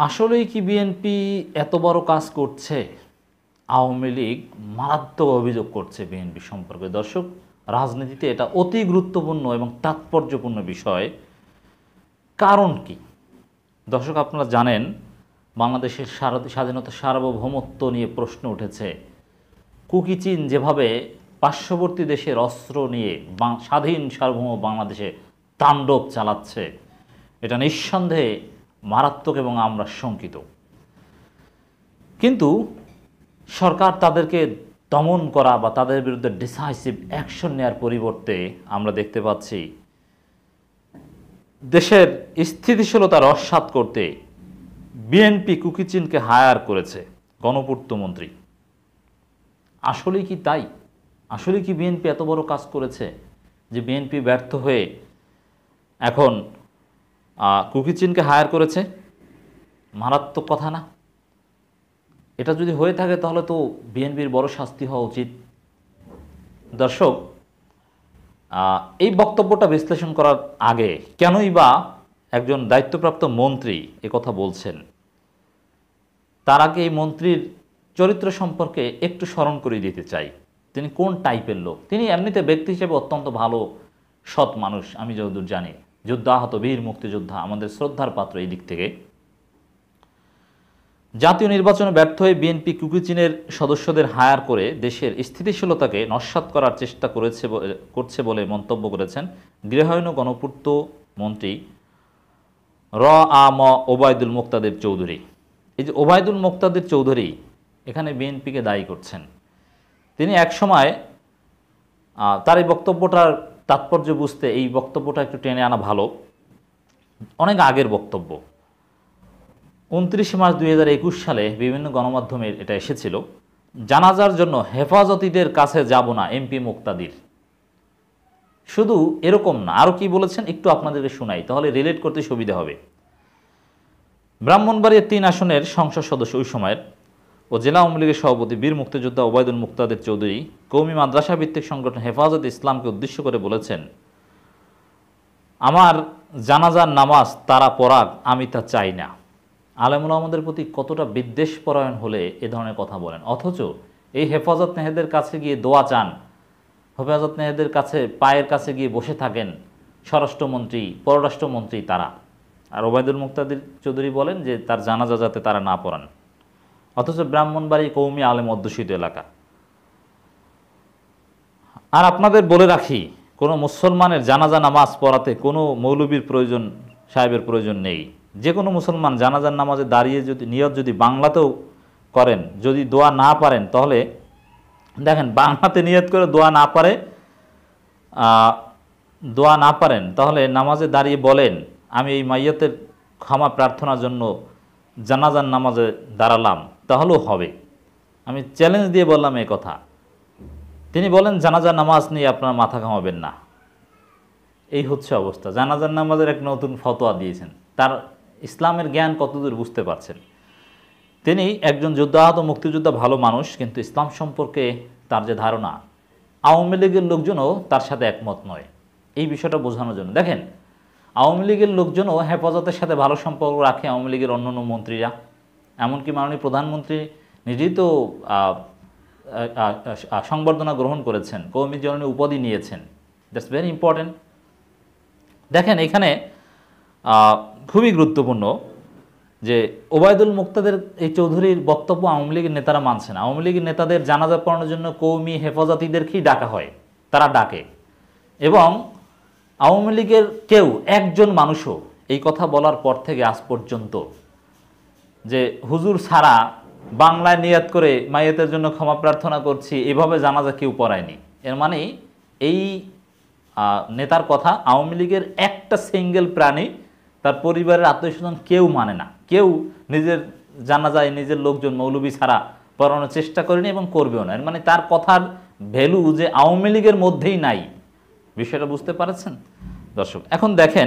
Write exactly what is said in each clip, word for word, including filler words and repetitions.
আসলেই কি বিএনপি এত বড় কাজ করছে? আওয়ামী লীগ মারাত্মক অভিযোগ করছে বিএনপি সম্পর্কে। দর্শক, রাজনীতিতে এটা অতি গুরুত্বপূর্ণ এবং তাৎপর্যপূর্ণ বিষয়। কারণ কি? দর্শক, আপনারা জানেন বাংলাদেশের স্বাধীনতা সার্বভৌমত্ব নিয়ে প্রশ্ন উঠেছে। কুকি চীন যেভাবে পার্শ্ববর্তী দেশের অস্ত্র নিয়ে স্বাধীন সার্বভৌম বাংলাদেশে তাণ্ডব চালাচ্ছে, এটা নিঃসন্দেহে মারাত্মক এবং আমরা শঙ্কিত। কিন্তু সরকার তাদেরকে দমন করা বা তাদের বিরুদ্ধে ডিসাইসিভ অ্যাকশন নেওয়ার পরিবর্তে আমরা দেখতে পাচ্ছি দেশের স্থিতিশীলতা রক্ষা করতে বিএনপি কুকি চীনকে হায়ার করেছে গণপূর্ত মন্ত্রী। আসলেই কি তাই? আসলে কি বিএনপি এত বড় কাজ করেছে যে বিএনপি ব্যর্থ হয়ে এখন কুকি চীনকে হায়ার করেছে? মারাত্মক কথা না? এটা যদি হয়ে থাকে তাহলে তো বিএনপির বড় শাস্তি হওয়া উচিত। দর্শক, এই বক্তব্যটা বিশ্লেষণ করার আগে কেনই বা একজন দায়িত্বপ্রাপ্ত মন্ত্রী এ কথা বলছেন, তার আগে এই মন্ত্রীর চরিত্র সম্পর্কে একটু স্মরণ করিয়ে দিতে চাই। তিনি কোন টাইপের লোক? তিনি এমনিতে ব্যক্তি হিসেবে অত্যন্ত ভালো, সৎ মানুষ, আমি যতদূর জানি। যুদ্ধাহত বীর মুক্তিযোদ্ধা, আমাদের শ্রদ্ধার পাত্র। এই দিক থেকে জাতীয় নির্বাচনে ব্যর্থ হয়ে বিএনপি কুকি চীনের সদস্যদের হায়ার করে দেশের স্থিতিশীলতাকে নস্যাৎ করার চেষ্টা করেছে করছে বলে মন্তব্য করেছেন গৃহায়ন ও গণপূর্ত মন্ত্রী র আ ম ওবায়দুল মোক্তাদের চৌধুরী। এই যে ওবায়দুল মোক্তাদের চৌধুরী এখানে বিএনপিকে দায়ী করছেন। তিনি একসময় তার এই বক্তব্যটার তাৎপর্য বুঝতে এই বক্তব্যটা একটু টেনে আনা ভালো। অনেক আগের বক্তব্য। উনত্রিশে মার্চ দুই হাজার একুশ সালে বিভিন্ন গণমাধ্যমে এটা এসেছিল। জানাজার জন্য হেফাজতিদের কাছে যাব না এমপি মুক্তাদির। শুধু এরকম না, আরও কি বলেছেন একটু আপনাদেরকে শোনাই, তাহলে রিলেট করতে সুবিধা হবে। ব্রাহ্মণবাড়িয়ার তিন আসনের সংসদ সদস্য ওই সময়ের ও জেলা আওয়ামী লীগের সভাপতি বীর মুক্তিযোদ্ধা ওবায়দুল মুক্তাদের চৌধুরী কওমি মাদ্রাসা ভিত্তিক সংগঠন হেফাজত ইসলামকে উদ্দেশ্য করে বলেছেন, আমার জানাজার নামাজ তারা পড়াক, আমি তা চাই না। আলেমুল আমাদের প্রতি কতটা বিদ্বেষ পরায়ণ হলে এ ধরনের কথা বলেন, অথচ এই হেফাজত নেহেদের কাছে গিয়ে দোয়া চান, হেফাজত নেহেদের কাছে পায়ের কাছে গিয়ে বসে থাকেন স্বরাষ্ট্রমন্ত্রী, পররাষ্ট্রমন্ত্রী তারা। আর ওবায়দুল মুক্তাদির চৌধুরী বলেন যে তার জানাজা যাতে তারা না পড়ান, অথচ ব্রাহ্মণবাড়ি কওমি আলেম অধ্যুষিত এলাকা। আর আপনাদের বলে রাখি, কোনো মুসলমানের জানাজা নামাজ পড়াতে কোনো মৌলবীর প্রয়োজন, সাহেবের প্রয়োজন নেই। যে কোনো মুসলমান জানাজার নামাজে দাঁড়িয়ে যদি নিয়ত যদি বাংলাতেও করেন, যদি দোয়া না পারেন, তাহলে দেখেন বাংলাতে নিয়ত করে দোয়া না পারে দোয়া না পারেন তাহলে নামাজে দাঁড়িয়ে বলেন, আমি এই মাইয়াতের ক্ষমা প্রার্থনার জন্য জানাজার নামাজে দাঁড়ালাম, তাহলেও হবে। আমি চ্যালেঞ্জ দিয়ে বললাম এই কথা। তিনি বলেন জানাজার নামাজ নিয়ে আপনারা মাথা ঘামাবেন না। এই হচ্ছে অবস্থা। জানাজার নামাজের এক নতুন ফতোয়া দিয়েছেন। তার ইসলামের জ্ঞান কতদূর বুঝতে পারছেন? তিনি একজন যুদ্ধাহত মুক্তিযোদ্ধা, ভালো মানুষ, কিন্তু ইসলাম সম্পর্কে তার যে ধারণা, আওয়ামী লীগের লোকজনও তার সাথে একমত নয়। এই বিষয়টা বোঝানোর জন্য দেখেন, আওয়ামী লীগের লোকজনও হেফাজতের সাথে ভালো সম্পর্ক রাখে, আওয়ামী লীগের অন্যান্য মন্ত্রীরা, এমনকি মাননীয় প্রধানমন্ত্রী নিজেই তো সংবর্ধনা গ্রহণ করেছেন, কওমি জননী উপাধি নিয়েছেন। That's very important. দেখেন এখানে খুবই গুরুত্বপূর্ণ যে ওবায়দুল মুক্তাদের এই চৌধুরীর বক্তব্য আওয়ামী লীগের নেতারা মানছে না। আওয়ামী লীগের নেতাদের জানাজা পড়ানোর জন্য কওমি হেফাজতিদেরকেই ডাকা হয়, তারা ডাকে। এবং আওয়ামী লীগের কেউ একজন মানুষও এই কথা বলার পর থেকে আজ পর্যন্ত যে হুজুর ছাড়া বাংলায় নিয়াত করে মাইয়াতের জন্য ক্ষমা প্রার্থনা করছি, এভাবে জানাজা কেউ পড়ায়নি। এর মানে এই নেতার কথা আওয়ামী লীগের একটা সিঙ্গেল প্রাণী, তার পরিবারের আত্মীয়স্বজন কেউ মানে না। কেউ নিজের জানাজায় নিজের লোকজন মৌলবী ছাড়া পড়ানোর চেষ্টা করেনি এবং করবেও না। এর মানে তার কথার ভ্যালু যে আওয়ামী লীগের মধ্যেই নাই। বিষয়টা বুঝতে পারছেন দর্শক? এখন দেখেন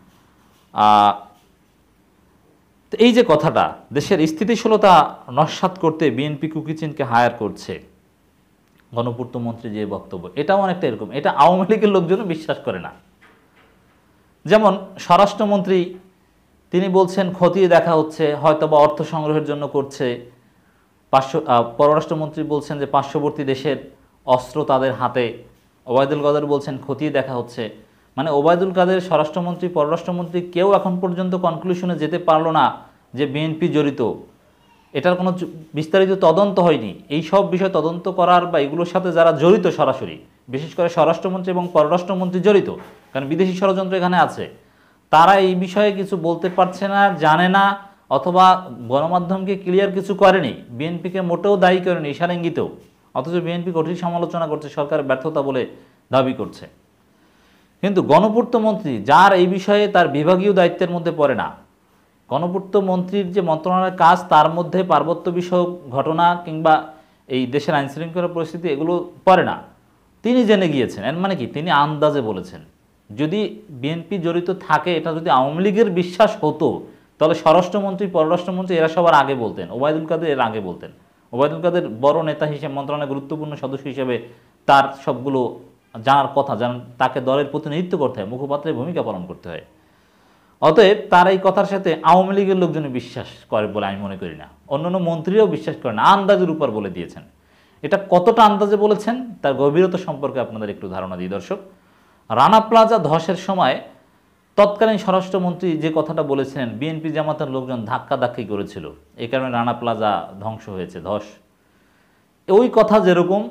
এই যে কথাটা, দেশের স্থিতিশীলতা নস্যাৎ করতে বিএনপি কুকি চীনকে হায়ার করছে, গণপূর্ত মন্ত্রী যে বক্তব্য, এটাও অনেকটা এরকম। এটা আওয়ামী লীগের লোকজনও বিশ্বাস করে না। যেমন স্বরাষ্ট্রমন্ত্রী তিনি বলছেন খতিয়ে দেখা হচ্ছে, হয়তো বা অর্থ সংগ্রহের জন্য করছে। পার্শ্ব পররাষ্ট্রমন্ত্রী বলছেন যে পার্শ্ববর্তী দেশের অস্ত্র তাদের হাতে। ওবায়দুল কাদের বলছেন খতিয়ে দেখা হচ্ছে। মানে ওবায়দুল কাদের, স্বরাষ্ট্রমন্ত্রী, পররাষ্ট্রমন্ত্রী কেউ এখন পর্যন্ত কনক্লুশনে যেতে পারলো না যে বিএনপি জড়িত। এটার কোনো বিস্তারিত তদন্ত হয়নি। এই সব বিষয় তদন্ত করার বা এগুলোর সাথে যারা জড়িত সরাসরি, বিশেষ করে স্বরাষ্ট্রমন্ত্রী এবং পররাষ্ট্রমন্ত্রী জড়িত, কারণ বিদেশি ষড়যন্ত্র এখানে আছে, তারা এই বিষয়ে কিছু বলতে পারছে না, জানে না, অথবা গণমাধ্যমকে ক্লিয়ার কিছু করেনি, বিএনপিকে মোটেও দায়ী করেনি ইশারা ইঙ্গিতেও, অথচ বিএনপি কঠিন সমালোচনা করছে, সরকারের ব্যর্থতা বলে দাবি করছে। কিন্তু গণপূর্ত মন্ত্রী, যার এই বিষয়ে তার বিভাগীয় দায়িত্বের মধ্যে পড়ে না, গণপূর্ত মন্ত্রীর যে মন্ত্রণালয়ের কাজ তার মধ্যে পার্বত্য বিষয়ক ঘটনা কিংবা এই দেশের আইনশৃঙ্খলা পরিস্থিতি এগুলো পড়ে না, তিনি জেনে গিয়েছেন। এর মানে কি, তিনি আন্দাজে বলেছেন। যদি বিএনপি জড়িত থাকে, এটা যদি আওয়ামী লীগের বিশ্বাস হতো, তাহলে স্বরাষ্ট্রমন্ত্রী, পররাষ্ট্রমন্ত্রী এরা সবার আগে বলতেন, ওবায়দুল কাদের এর আগে বলতেন। ওবায়দুল কাদের বড় নেতা হিসেবে, মন্ত্রণালয়ের গুরুত্বপূর্ণ সদস্য হিসেবে তার সবগুলো জানার কথা, জান তাকে দলের প্রতিনিধিত্ব করতে হয়, মুখপাত্রের ভূমিকা পালন করতে হয়। অতএব তার এই কথার সাথে আওয়ামী লীগের লোকজন বিশ্বাস করে বলে আমি মনে করি না, অন্যান্য মন্ত্রীরাও বিশ্বাস করে না, আন্দাজের উপর বলে দিয়েছেন। এটা কতটা আন্দাজে বলেছেন তার গভীরতা সম্পর্কে আপনাদের একটু ধারণা দিই দর্শক। রানা প্লাজা ধসের সময় তৎকালীন স্বরাষ্ট্রমন্ত্রী যে কথাটা বলেছিলেন, বিএনপি জামাতের লোকজন ধাক্কা ধাক্কি করেছিল, এই কারণে রানা প্লাজা ধ্বংস হয়েছে, ধস, ওই কথা যেরকম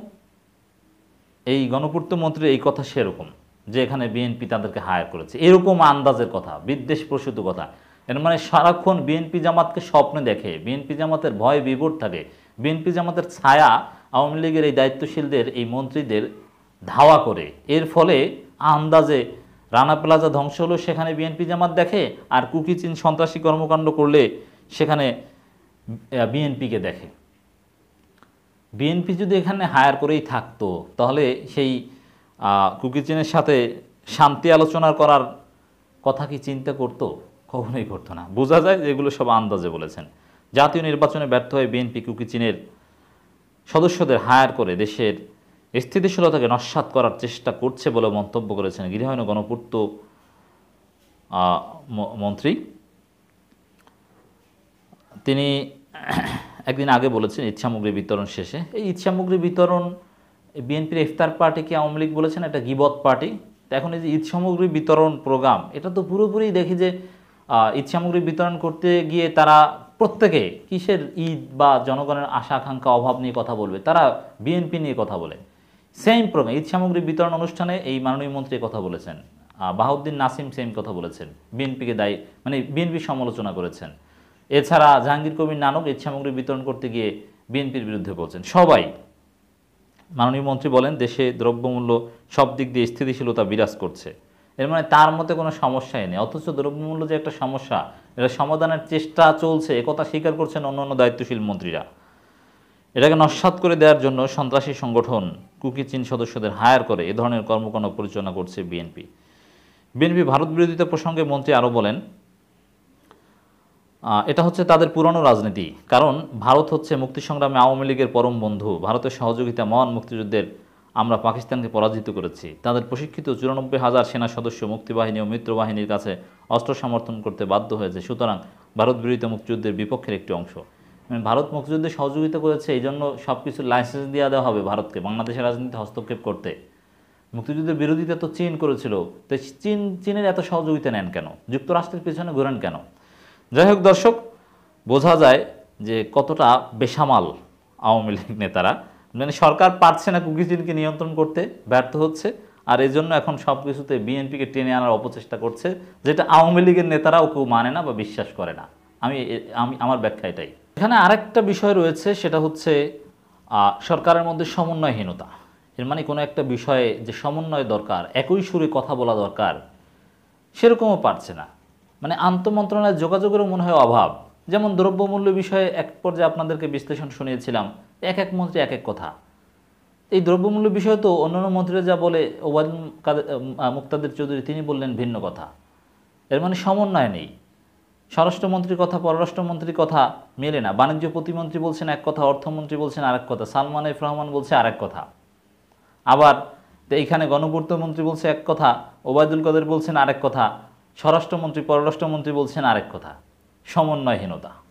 এই গণপূর্ত মন্ত্রীর এই কথা সেরকম, যে এখানে বিএনপি তাদেরকে হায়ার করেছে, এরকম আন্দাজের কথা, বিদ্বেষ প্রসূত কথা। এর মানে সারাক্ষণ বিএনপি জামাতকে স্বপ্নে দেখে, বিএনপি জামাতের ভয় বিভোর থাকে, বিএনপি জামাতের ছায়া আওয়ামী লীগের এই দায়িত্বশীলদের, এই মন্ত্রীদের ধাওয়া করে। এর ফলে আন্দাজে রানা প্লাজা ধ্বংস হলো, সেখানে বিএনপি জামাত দেখে, আর কুকিচিন সন্ত্রাসী কর্মকাণ্ড করলে সেখানে বিএনপিকে দেখে। বিএনপি যদি এখানে হায়ার করেই থাকতো, তাহলে সেই কুকিচিনের সাথে শান্তি আলোচনা করার কথা কি চিন্তা করতো? কখনোই করতো না। বোঝা যায় যে এগুলো সব আন্দাজে বলেছেন। জাতীয় নির্বাচনে ব্যর্থ হয়ে বিএনপি কুকিচিনের সদস্যদের হায়ার করে দেশের স্থিতিশীলতাকে নস্যাৎ করার চেষ্টা করছে বলে মন্তব্য করেছেন গৃহায়ন গণপূর্ত মন্ত্রী। তিনি একদিন আগে বলেছেন ইচ্ছামগ্রী বিতরণ শেষে, এই ইচ্ছামগ্রী বিতরণ বিএনপির ইফতার পার্টিকে আওয়ামী লীগ বলেছেন এটা গিবত পার্টি। তো এখন এই যে ঈদ সামগ্রী বিতরণ প্রোগ্রাম, এটা তো পুরোপুরি দেখি যে ঈদ সামগ্রী বিতরণ করতে গিয়ে তারা প্রত্যেকে কিসের ঈদ বা জনগণের আশা আকাঙ্ক্ষা অভাব নিয়ে কথা বলবে, তারা বিএনপি নিয়ে কথা বলে। সেম প্রোগ্রাম ঈদ সামগ্রী বিতরণ অনুষ্ঠানে এই মাননীয় মন্ত্রী কথা বলেছেন, বাহাউদ্দিন নাসিম সেম কথা বলেছেন, বিএনপিকে দায়ী মানে বিএনপির সমালোচনা করেছেন। এছাড়া জাহাঙ্গীর কবির নানক ঈদ সামগ্রী বিতরণ করতে গিয়ে বিএনপির বিরুদ্ধে বলছেন। সবাই, মাননীয় মন্ত্রী বলেন দেশে দ্রব্যমূল্য সব দিক দিয়ে স্থিতিশীলতা বিরাজ করছে, এর মানে তার মতে কোনো সমস্যাই নেই। অথচ দ্রব্যমূল্য যে একটা সমস্যা, এটা সমাধানের চেষ্টা চলছে, একথা স্বীকার করছেন অন্যান্য দায়িত্বশীল মন্ত্রীরা। এটাকে নস্যাৎ করে দেওয়ার জন্য সন্ত্রাসী সংগঠন কুকিচিন সদস্যদের হায়ার করে এ ধরনের কর্মকাণ্ড পরিচালনা করছে বিএনপি। বিএনপি ভারত বিরোধিতা প্রসঙ্গে মন্ত্রী আরও বলেন, এটা হচ্ছে তাদের পুরনো রাজনীতি, কারণ ভারত হচ্ছে মুক্তিসংগ্রামে আওয়ামী লীগের পরম বন্ধু। ভারতের সহযোগিতা মহান মুক্তিযুদ্ধের আমরা পাকিস্তানকে পরাজিত করেছি। তাদের প্রশিক্ষিত চুরানব্বই হাজার সেনা সদস্য মুক্তিবাহিনী ও মিত্রবাহিনীর কাছে অস্ত্র সমর্থন করতে বাধ্য হয়েছে, সুতরাং ভারত বিরোধিতা মুক্তিযুদ্ধের বিপক্ষের একটি অংশ। ভারত মুক্তিযুদ্ধে সহযোগিতা করেছে, এই জন্য সব কিছু লাইসেন্স দিয়ে দেওয়া হবে ভারতকে বাংলাদেশের রাজনীতিতে হস্তক্ষেপ করতে। মুক্তিযুদ্ধের বিরোধিতা তো চীন করেছিল, তো চীন চীনের এত সহযোগিতা নেন কেন? যুক্তরাষ্ট্রের পিছনে ঘোরেন কেন? যাই হোক দর্শক, বোঝা যায় যে কতটা বেসামাল আওয়ামী লীগ নেতারা। মানে সরকার পারছে না কুকিচিনকে নিয়ন্ত্রণ করতে, ব্যর্থ হচ্ছে, আর এই জন্য এখন সব কিছুতে বিএনপিকে টেনে আনার অপচেষ্টা করছে, যেটা আওয়ামী লীগের নেতারাও কেউ মানে না বা বিশ্বাস করে না। আমি আমি আমার ব্যাখ্যা এটাই। এখানে আরেকটা বিষয় রয়েছে, সেটা হচ্ছে সরকারের মধ্যে সমন্বয়হীনতা। এর মানে কোনো একটা বিষয়ে যে সমন্বয় দরকার, একই সুরে কথা বলা দরকার, সেরকমও পারছে না। মানে আন্তঃমন্ত্রণালয়ের যোগাযোগেরও মনে হয় অভাব। যেমন দ্রব্যমূল্য বিষয়ে এক পর্যায়ে আপনাদেরকে বিশ্লেষণ শুনিয়েছিলাম, এক এক মন্ত্রী এক এক কথা। এই দ্রব্যমূল্য বিষয়ে তো অন্যান্য মন্ত্রীরা যা বলে, ওবায়দুল কাদের মুক্তাদির চৌধুরী তিনি বললেন ভিন্ন কথা। এর মানে সমন্বয় নেই। স্বরাষ্ট্রমন্ত্রীর কথা পররাষ্ট্রমন্ত্রীর কথা মেলে না। বাণিজ্য প্রতিমন্ত্রী বলছেন এক কথা, অর্থমন্ত্রী বলছেন আরেক কথা, সালমান এফ রহমান বলছে আরেক কথা। আবার এইখানে গণপূর্ত মন্ত্রী বলছে এক কথা, ওবায়দুল কাদের বলছেন আরেক কথা, স্বরাষ্ট্রমন্ত্রী পররাষ্ট্রমন্ত্রী বলছেন আরেক কথা, সমন্বয়হীনতা।